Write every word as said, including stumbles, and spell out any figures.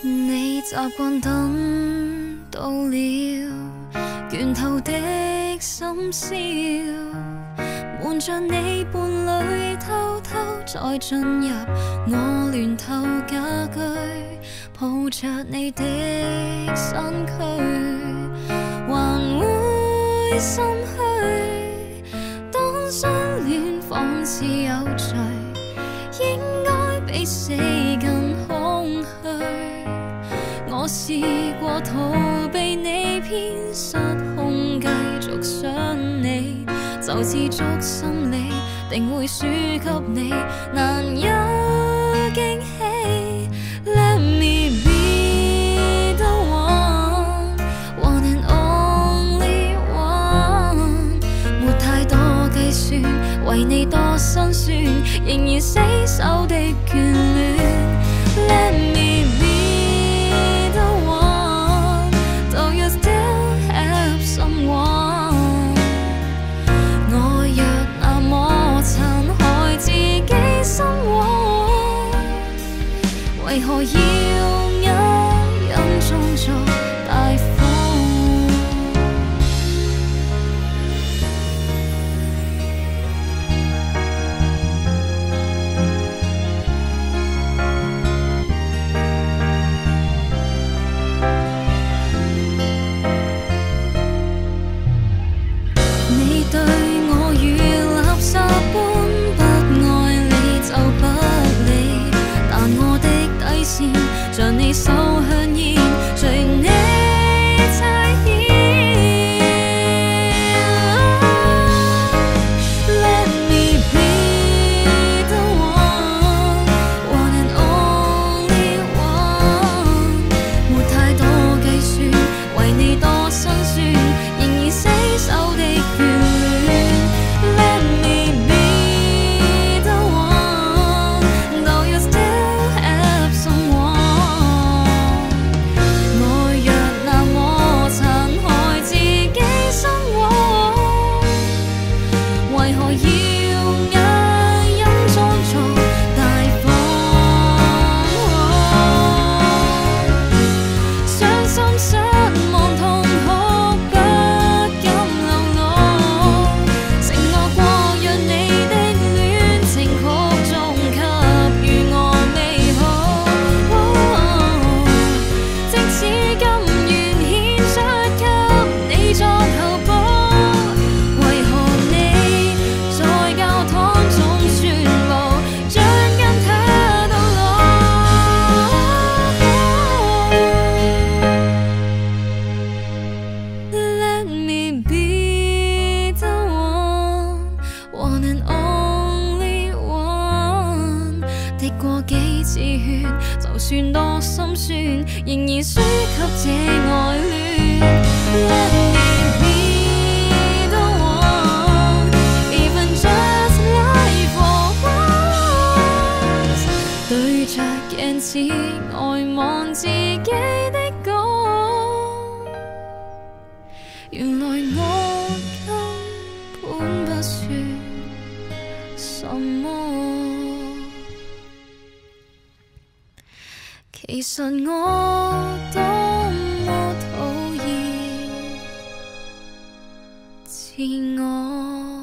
你習慣等到了，倦透的深宵，瞞着你伴侶偷偷再進入我亂透家居，抱着你的身軀，還會心虛。當相戀彷似有罪，應該比死更空虛。我試過逃避你偏失控繼續想你，就似捉心理，定會輸給你，難有驚喜。Let me be the one, one and only one， 沒太多計算，為你多辛酸，仍然死守的眷戀。Let me be the one, though you still have someone， 愛若那麼殘害自己心窩，為何要啞忍裝作大方？你對我如垃圾般，不愛理就不理，但我的底線像你手香煙，隨你差遣。Let me be the one, one and only one， 沒太多計算，為你多辛酸，仍然死守的眷戀。Let me be the one, though you still have someone， 愛若那麼殘害自己心窩，為何要啞忍裝作大方？傷心失望痛哭不敢流露，承諾過若你的戀情曲終，給予我美好，即使甘願獻出給你作後補，為何你在教堂中宣佈，將跟他到老？Let me be the one, one and only one， 滴過幾次血，就算多心酸，仍然輸給這愛戀。Let me be the one, even just like for once， 對着鏡子呆望自己的講，原來我根本不算什麼。其實我多麼討厭自我。